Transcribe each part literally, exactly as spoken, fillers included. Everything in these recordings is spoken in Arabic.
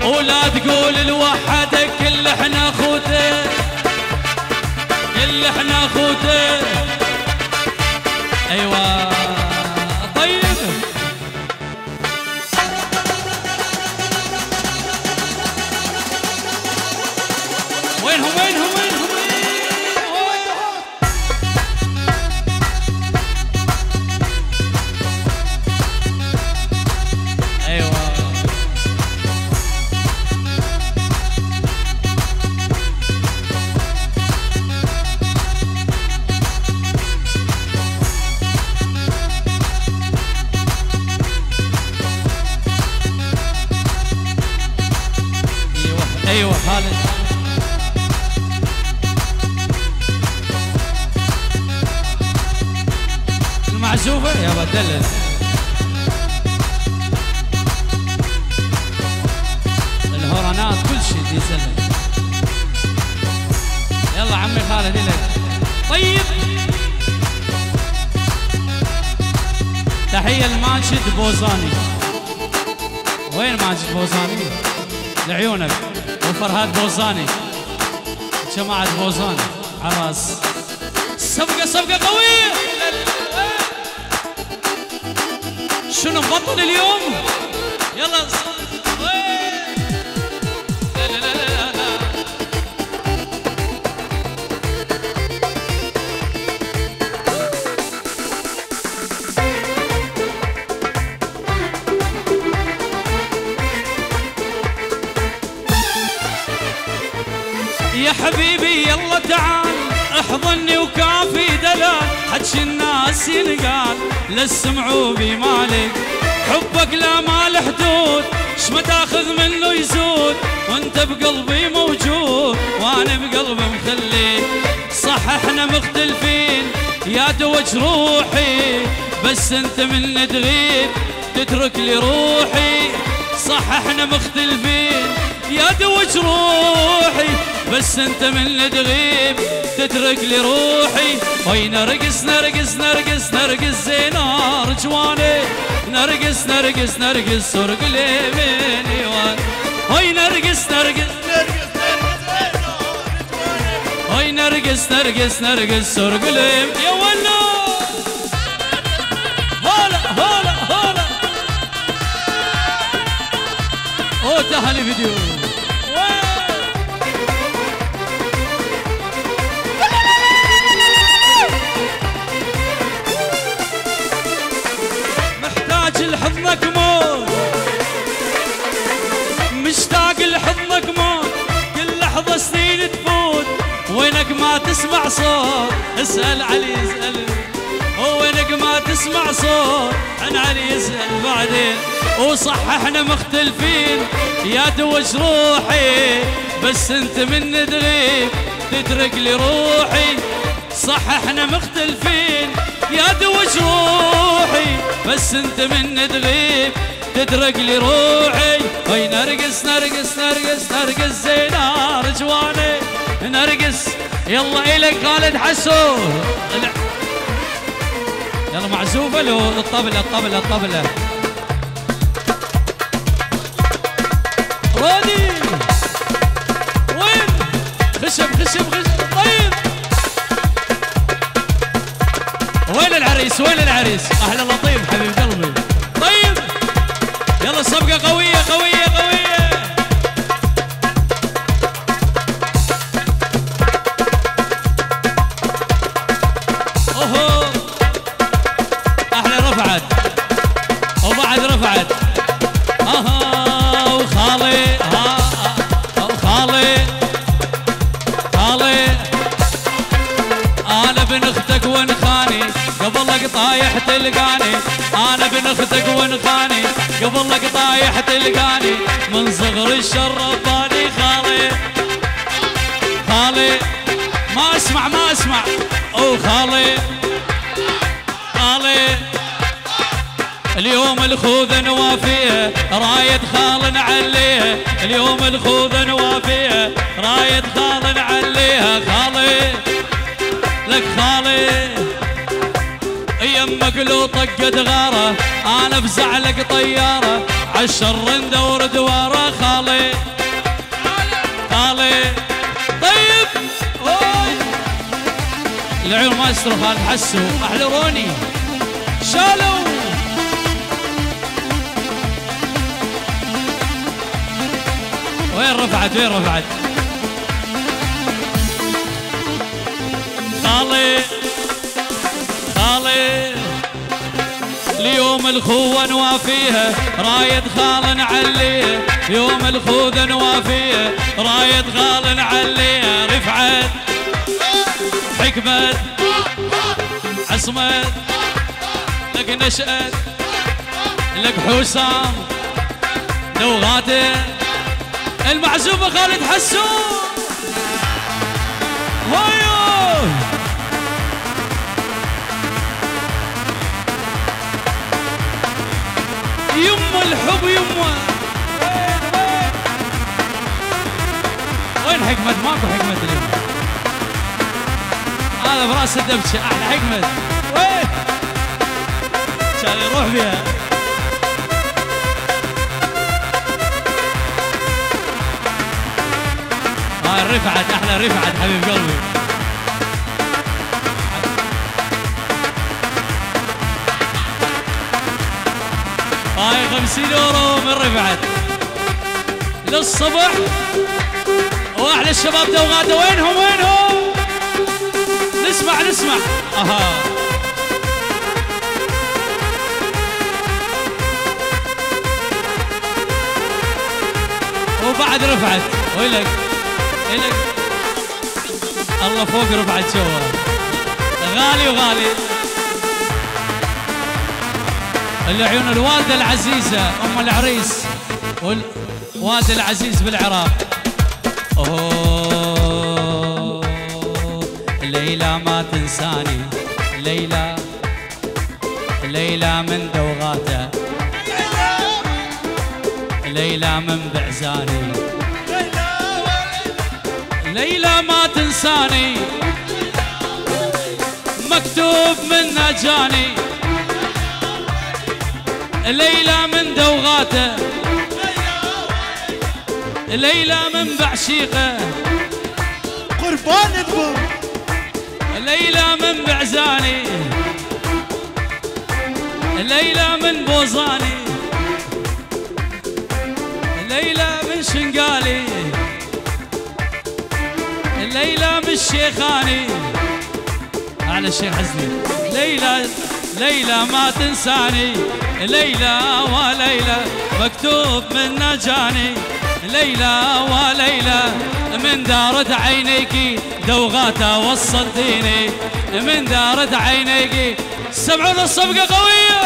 ولا تقول الوحدك كل احنا اخوته كل احنا اخوته. ايوه طيب وينهم وينهم وينهم ايوه ايوه خالد. المعزوفة يا بدلل الهورانات كل شيء يسلم. يلا عمي خالد لك. طيب تحية لماجد بوزاني. وين ماجد بوزاني؟ لعيونك. وفرهاد بوزاني جماعة بوزاني عراس. صفقة صفقة قوية. شنو مبطل اليوم؟ يلا لا لا لا لا لا. يا حبيبي يلا تعال احضني وكافي دلال. حج الناس ينقال للسمعوا بمالك. حبك لا مال حدود شما تاخذ منه يزود. وانت بقلبي موجود وانا بقلبي مخليك. صح احنا مختلفين يا دوج روحي بس انت من تغيب تترك لي روحي. صح احنا مختلفين يا دوج روحي بس انت من تغيب تترك لي روحي. وي نرقص نرقص نرقص نرقص زينار جواني. نرقص نرقص نرقص سرق لي من يوان. وي نرقص نرقص وي نرقص نرقص نرقص سرق لي يا ولو. هلا هلا هلا او تهلي فيديو. محتاج لحضنك موت مشتاق لحضنك موت. كل لحظة سنين تفوت وينك ما تسمع صوت. اسأل علي اسأل وينك ما تسمع صوت. عن علي يسأل بعدين. وصح احنا مختلفين يا دوج روحي بس انت من تغيب تترك لي روحي. صح احنا مختلفين يا دوج روحي بس انت من تغيب تترك لي روحي. وي نرقص نرقص نرقص نرقص زينار جواني. نرقص يلا الك خالد حسو. يلا معزوفة له الطبلة الطبلة الطبلة. رودي وين خشب خشب خشب. طيب وين العريس وين العريس؟ اهلا لطيف حبيب قلبي. طيب يلا صفقة قوية قوية قوية. اوهو احلى رفعت وبعد رفعت. اها وخالي ها وخالي خالي انا بن اختك وانخاني قبل لك طايح تلقاني. انا بن اختك وانخاني قبل لك طايح تلقاني. من صغر الشرباني خالي خالي ما اسمع ما اسمع. او خالي خالي اليوم الخوذة نوافيها راية خال نعليها. اليوم الخوذة نوافيها راية خال نعليها. خالي لك خالي يمك لو طقت غاره انا بزعلك طياره. عالشر ندور دواره. خالي العيون مايسترو خالد حسو احلى روني شالوا وين رفعت وين رفعت خالي خالي اليوم الخوة نوافيها رايد خال نعليها يوم الخوذة نوافيها رايد خال نعليها رفعت حكمت عصمت لك نشأت لك حسام لوغاته المعزوفة خالد حسون هايو يما الحب يما وين حكمت ماكو حكمت اليوم هذا براس الدبشه احلى حكمت وين كان يروح بها هاي رفعت احلى رفعت حبيب قلبي هاي خمسين اورو من رفعت للصبح واحلى الشباب دوغاته وينهم وينهم نسمع نسمع اها وبعد رفعت ويلك ويلك الله فوق رفعت شوها غالي وغالي العيون الوالدة العزيزة أم العريس والوالد العزيز بالعراق أوه ليلى ما تنساني ليلى ليلى من دوغاته ليلى من بعزاني ليلى ما تنساني مكتوب من نجاني ليلى من دوغاته ليلى من بعشيقه قربان البر ليلى من بعزاني ليلى من بوزاني ليلى من شنقالي ليلى من الشيخاني على الشيخ حزني ليلى ليلى ما تنساني ليلى وليلى مكتوب من نجاني ليلى وليلى من دارت عينيكي دوغاته وصلتيني من دارت عينيكي سمعون الصفقة قوية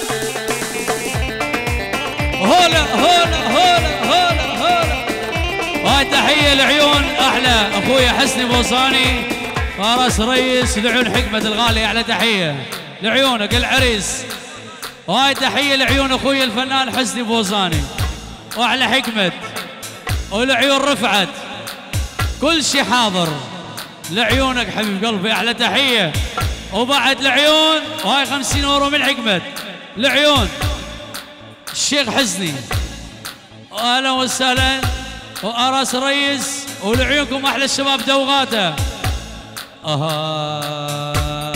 هولا هولا هولا هولا هولا وهاي تحية العيون أحلى أخويا حسني بوصاني فارس ريس لعيون حكمة الغالي أحلى تحية لعيونك العريس وهاي تحية لعيون أخويا الفنان حسني بوصاني وأحلى حكمة ولعيون رفعت كل شي حاضر لعيونك حبيب قلبي أحلى تحية وبعد لعيون وهاي خمسين أورو من حكمة لعيون الشيخ حسني أهلا وسهلا وأراس ريس ولعيونكم أحلى الشباب دوغاته أها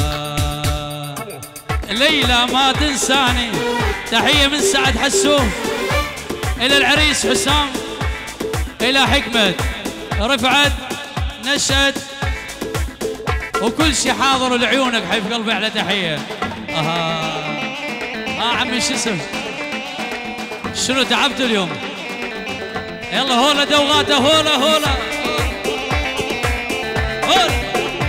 ليلى ما تنساني تحية من سعد حسون إلى العريس حسام إلى حكمة رفعت نشأت وكل شي حاضر لعيونك حبيب قلبي على تحية اها ها عمي شو اسم شنو تعبت اليوم يلا هولا دوغاته هولا هولا هولا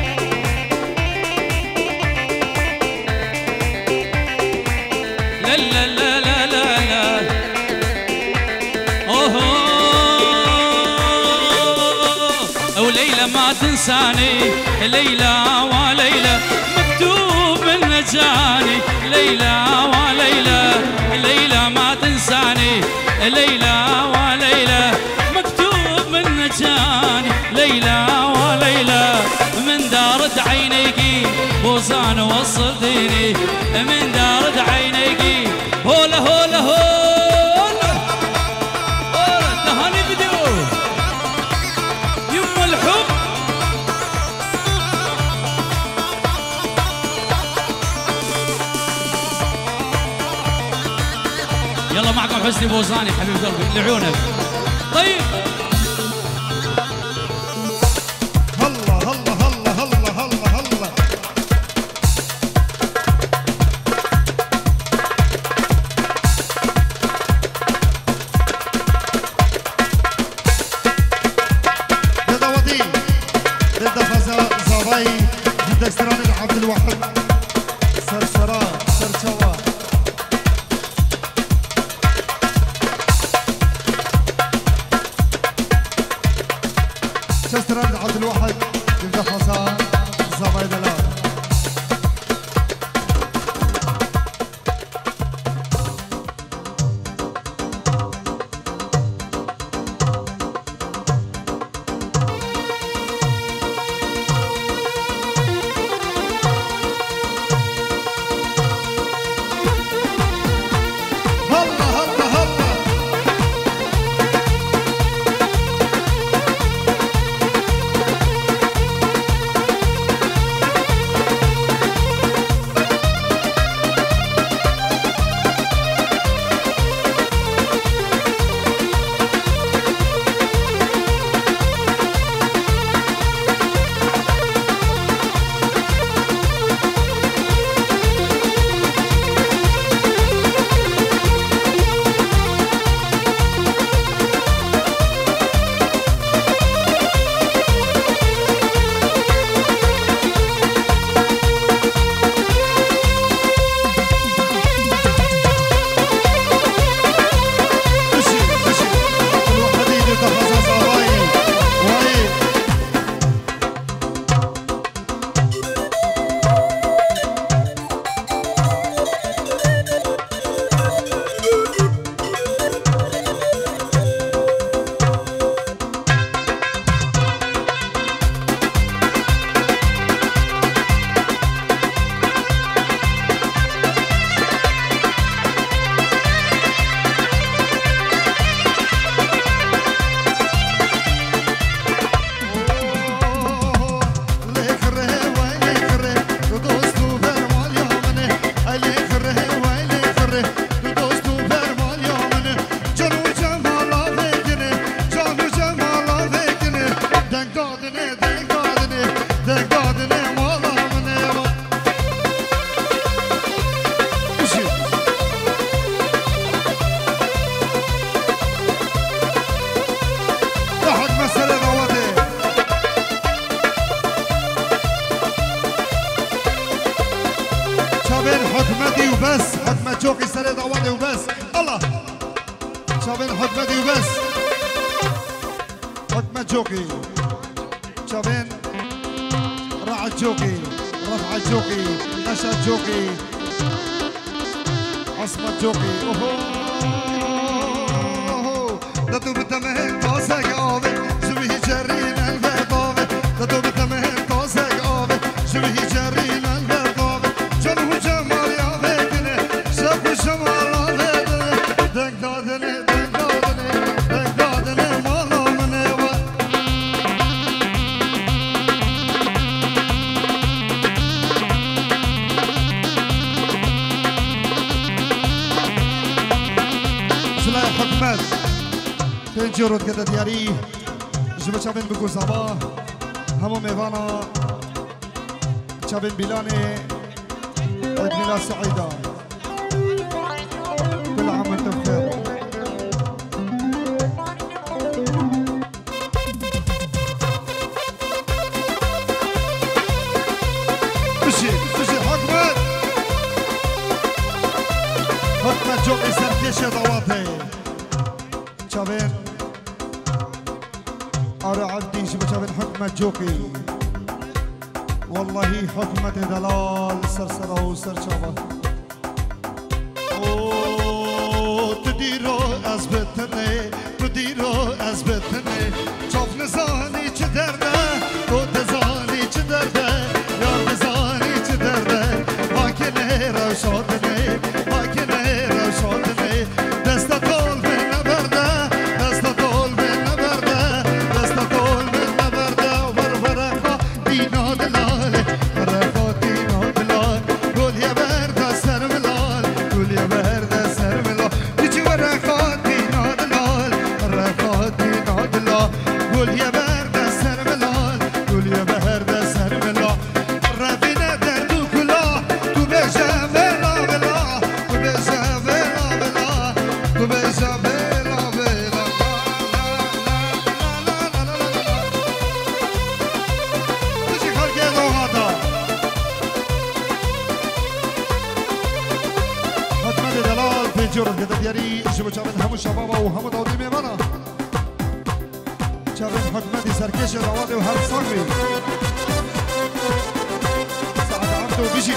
لا لا لا لا لا لا اوه وليلى ما تنساني ليلى وليلى مكتوب من نجاني ليلى وليلى ليلى ما تنساني ليلى وليلى مكتوب من نجاني ليلى وليلى من دارت عينيكي بوزان وصلتيني من دارت عينيكي هولا هولا هولا هولا تهاني فيديو يم الحب البوزاني حبيب قلبي لعيونك. طيب هلا هلا هلا هلا هلا هلا دادا ودي دادا فازا زاوي دادا استراني عبد الواحد سرسرا سرسوا شستران عبد الواحد دادا فازا زاوي دلال حكمتي وبس حكمة جوقي سريد عوضي وبس الله شابين حكمتي وبس حكمة جوقي شابين رعد جوقي رفعة جوقي نشأ جوقي عصمة جوقي اوهو دتو بتمهن كاسك آوي شبيه جرين البيضاوي دتو بتمهن كاسك آوي شبيه جرين البيضاوي جنو جمال يا بيتني شاف شمال بيتني دك دادني دك دادني دك دادني مالا مني و سلاح حكمت فين جرود كده دياري جبت شابين بقول صباح همو ميفانا شابين بيلاني عيد ميلاد سعيدة كل عام وانتم بخير مشي مشي حكمت حكمت جوقي سركيشة ضواتي شابين أرى عبدي شبه شابين حكمة جوقي والله حكمة دلال سرسرة وسرشابة اوه تديرو أزبتني تديرو أزبتني شوف نزاني چدرده تو تزاني چدرده يار نزاني چدرده واكنه روشادني واكنه روشادني دستا طول من نبرده دستا طول من نبرده دستا طول من نبرده وبربرخا دينا دلاله برخا دينا دلال قول يا برده سر ملال قول يا برده سر ملال يجي برخا همون شبابا و همون داودی میمانا چه حکمتی سرکش رواد و هر سال بی ساعت عبد و بیشی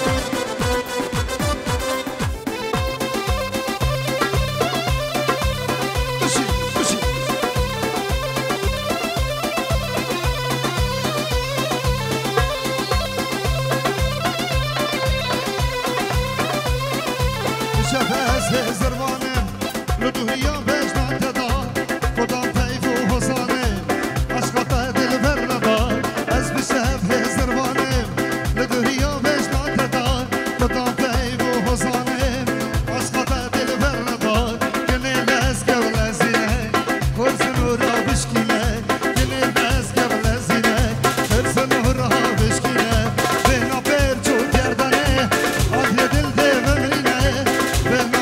زربانم لدوهیا بجنان تدا خدا طیف و حسانم عشقات دل بر نبا از بشهف زربانم لدوهیا بجنان تدا خدا طیف و حسانم عشقات دل بر نبا کنه لز قبل زینه خرس نورا بشکینه کنه لز قبل زینه خرس نورا بشکینه بهنا پر چو گردنه آدی دل ده بمرینه بهنا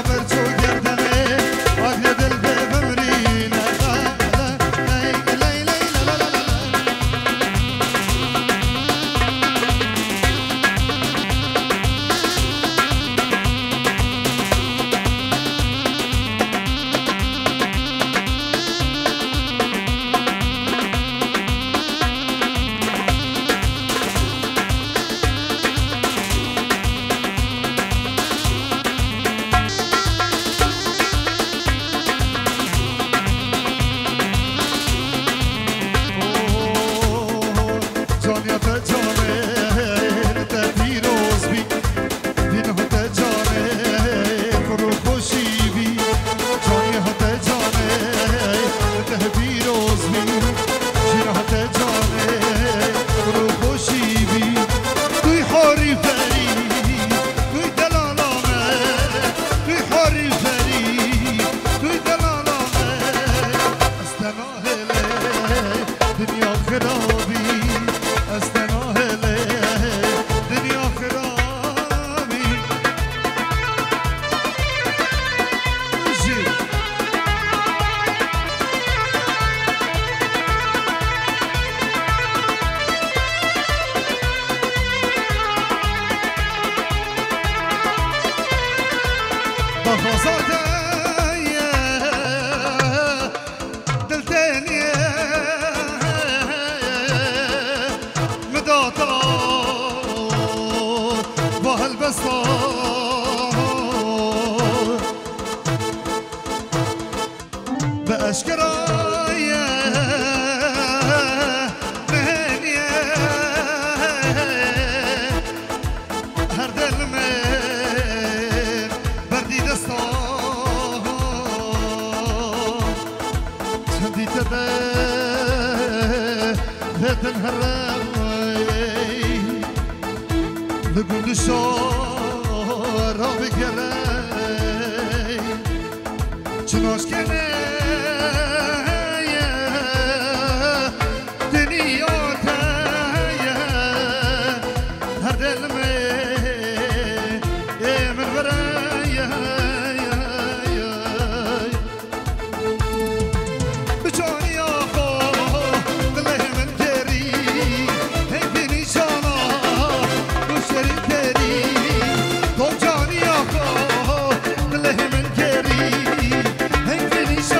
Finish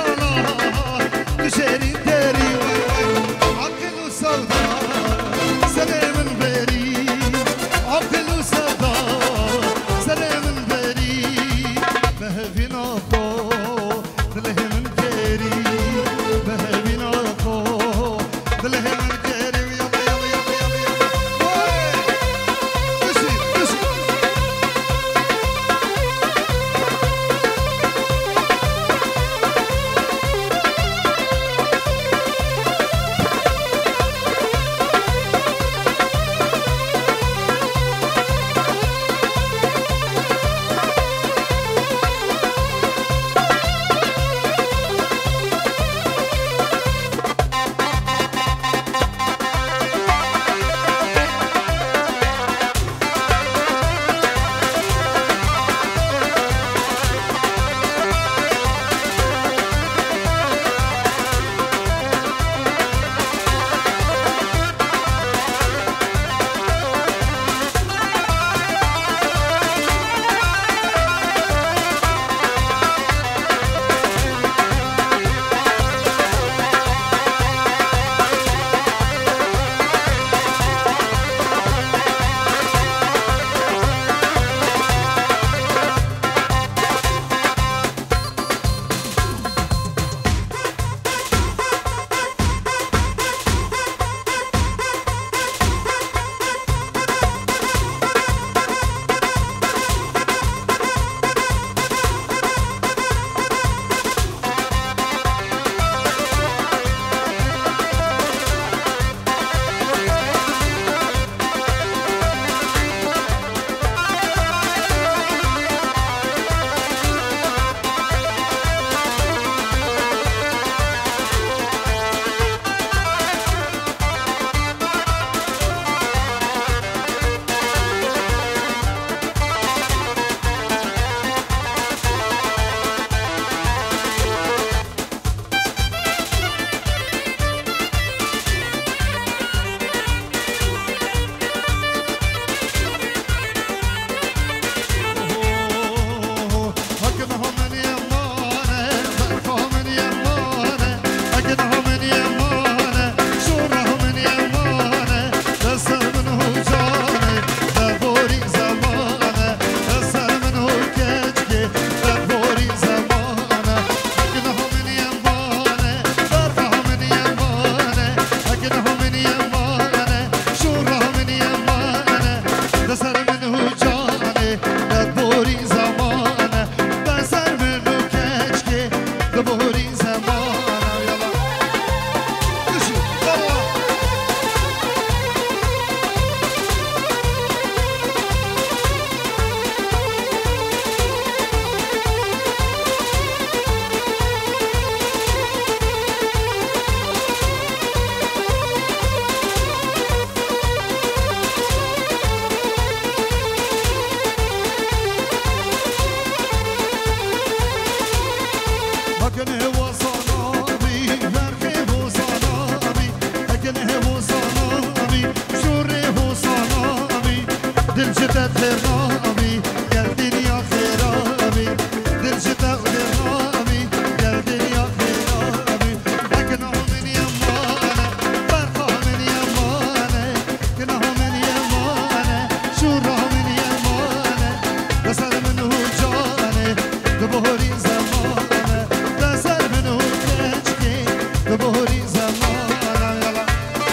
دبوري زمان يلا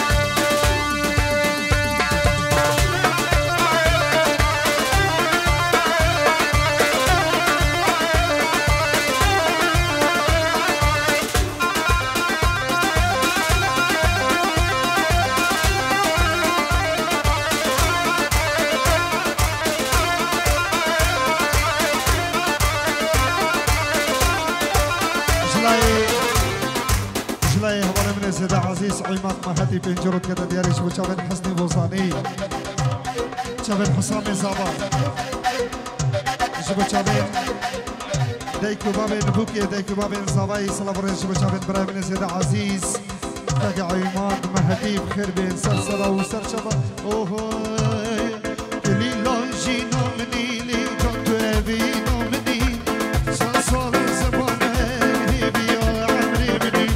سيدة عزيز عماد مهدي بن جرود كده دياريش وشابن حسني بوصاني شابن حسامي زابا شبو شابن دايكو بابن بوكي دايكو بابن زاباي سلابرين شبو شابن براي سيدة عزيز تاقي عماد مهدي بخير بين سلسلة وسر شبا اوه كلي لونجي نومني لي جنتو ابي نومني سلسل زبانه هيبي عمري مني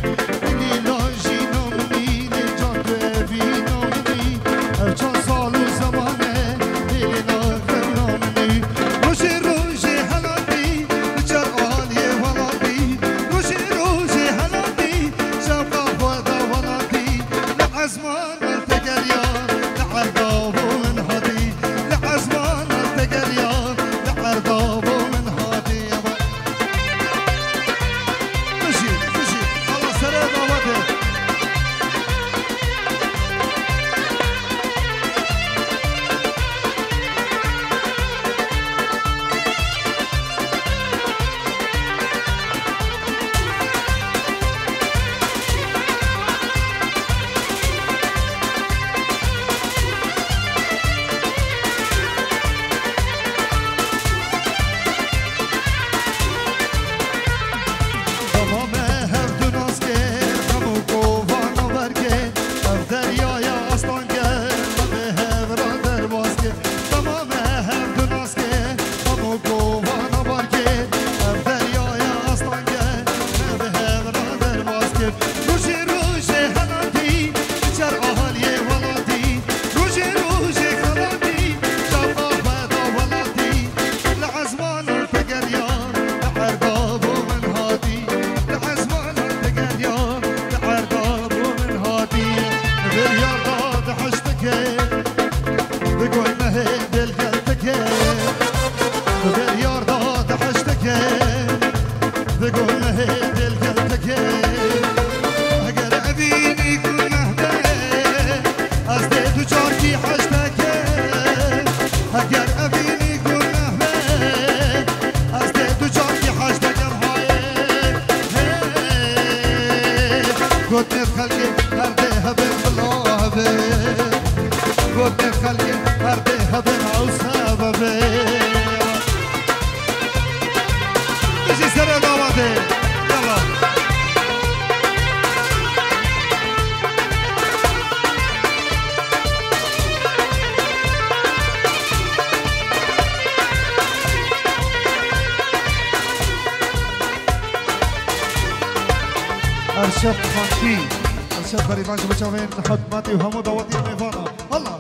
ارشد خانقی ارشد بریمان شما چاوین خدمتی و همو دعوتی میوانا الله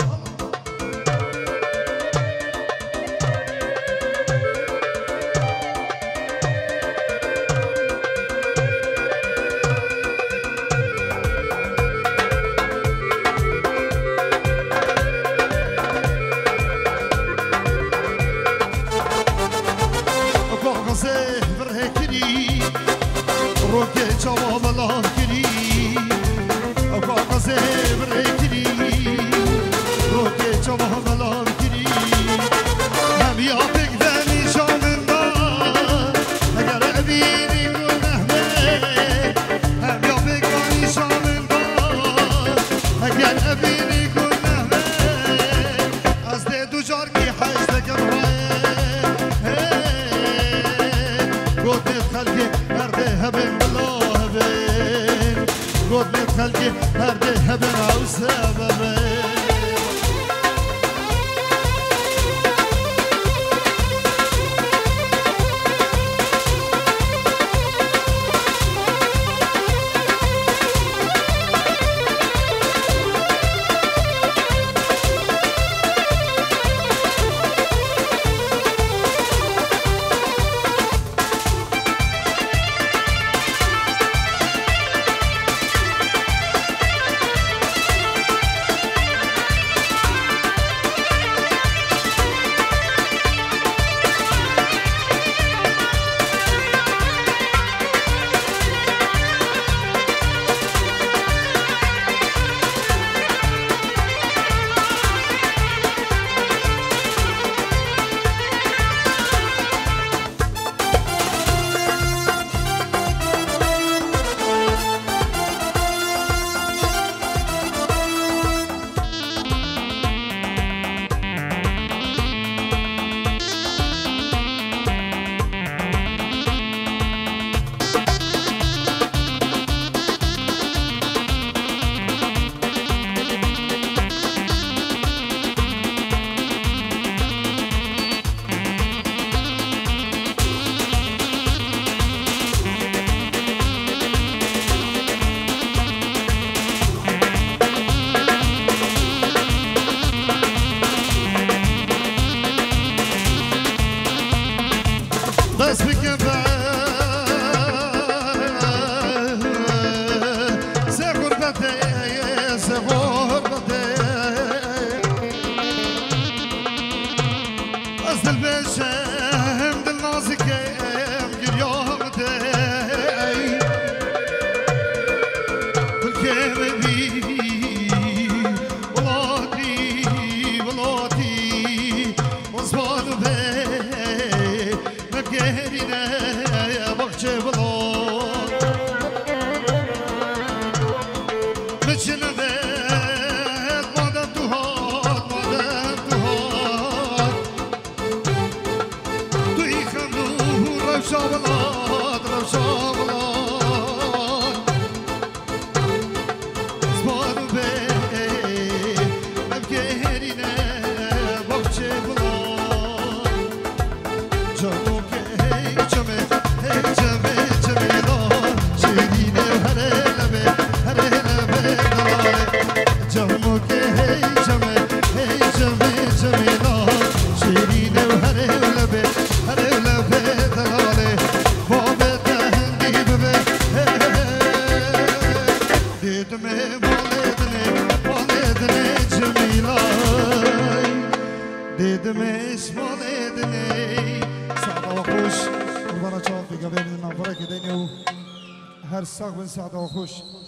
غربته سغربته از دل بشم دل نازکم گریامته دل که ببی ولادی ولادی وزبانو به نگهرینه بخچه ولاد بچنه بید مادم تو هاد مادم تو هاد توی خندو روشا ولاد روشا ولاد زبانو به نگهرینه بخچه ولاد جانو که هی جمه هی جمه جمیلان شیرینه هره لبه هره لبه دلاله جانو که هی جمه هی جمه جمیلان شیرینه هره لبه هره لبه دلاله باب دهنگی ببه دیدمه والدنه والدنه جمیلان دیدمش والدنه سعد و خوش قربان چاپ دیگه ببینید نفره که دینیو هر ساق بن سعد و خوش